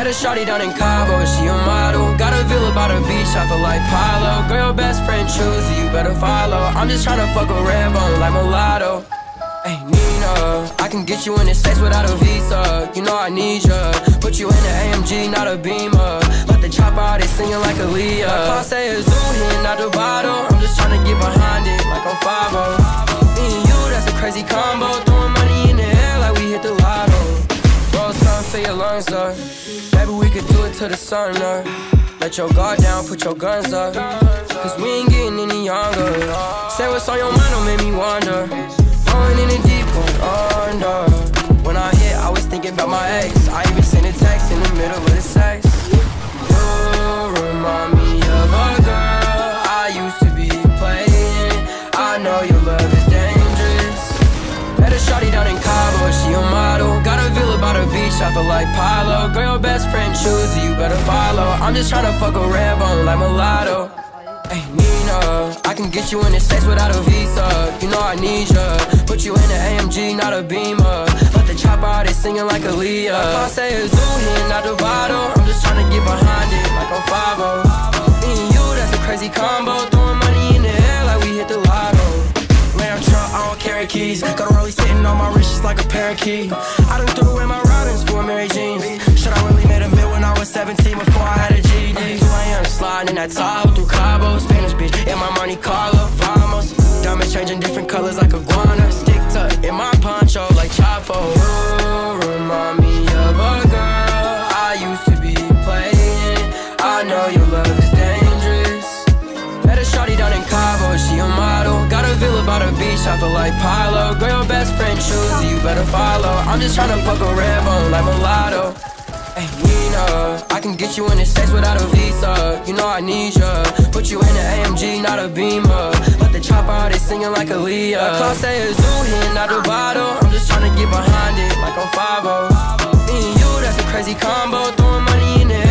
Met a shawty down in Cabo, she a model. Got a villa by the beach, I feel like Pilo. Girl, best friend choose you better follow. I'm just tryna fuck a red bone like mulatto. Hey Nina, I can get you in the States without a visa. You know I need ya. Put you in the AMG, not a Beamer. Let the chopper out, they singing like Aaliyah. My car say it's zoo here, not the bottle. I'm just tryna get behind it like I'm 5-0. Me and you, that's a crazy combo. Throwing money in the air like we hit the lotto. Roll something for your lungs up. Maybe we could do it till the sun up. Let your guard down, put your guns up. Cause we ain't getting any younger. Say what's on your mind, don't make me wonder. Going in the deep, going under. When I hit, I was thinking about my ex. I even sent a text in the middle of the sex. You remind me of a girl I used to be playing. I know your love is dangerous. Met a shawty down in Cabo, she a model. Got a villa by the beach, I feel like Pilo. Girl, best friend choose you better follow. I'm just tryna fuck a red bone like mulatto. Hey Nina, I can get you in the States without a visa. You know I need ya. Put you in the AMG, not a Beamer. Let the chopper out, they singing like Aaliyah. My car say it's zoo here, not the bottle. I'm just tryna get behind it like I'm 5-0. Me and you, that's a crazy combo. Throwing money in the air like we hit the lotto. Lamb truck, I don't carry keys. Got a rollie sitting on my wrist just like a parakeet. I done threw away my riders for Mary Jeans. Should I really made a mil when I was 17 before I had a GD? 2 a.m. sliding in that Tahoe through Cabo. Spanish bitch in my Monte Carlo, vamos. Diamonds changing different colors like iguana. Stick tuck in my poncho like Chapo. You remind me of a girl I used to be playing. I know your love is dangerous. Met a shawty down in Cabo, she a model. Got a villa by the beach, I feel like Pilo. Girl, best friend choose you better follow. I'm just tryna fuck a red bone like mulatto. Hey Nina, I can get you in the States without a visa. You know I need ya. Put you in the AMG, not a Beamer. Let the chopper out, they singing like Aaliyah. My car say it's zoo here, not the bottle. I'm just tryna get behind it like I'm 5-0. Me and you, that's a crazy combo. Throwing money in the